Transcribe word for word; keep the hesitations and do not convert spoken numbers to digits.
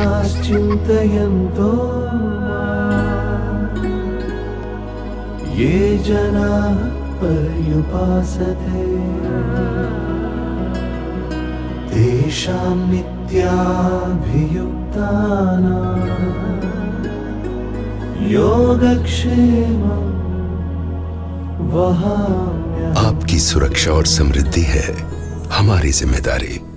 चिन्तयन्तो माम्। ये जनाः पर्युपासते तेषां नित्याभियुक्तानां योगक्षेमं वहाम्यहम्। आपकी सुरक्षा और समृद्धि है हमारी जिम्मेदारी।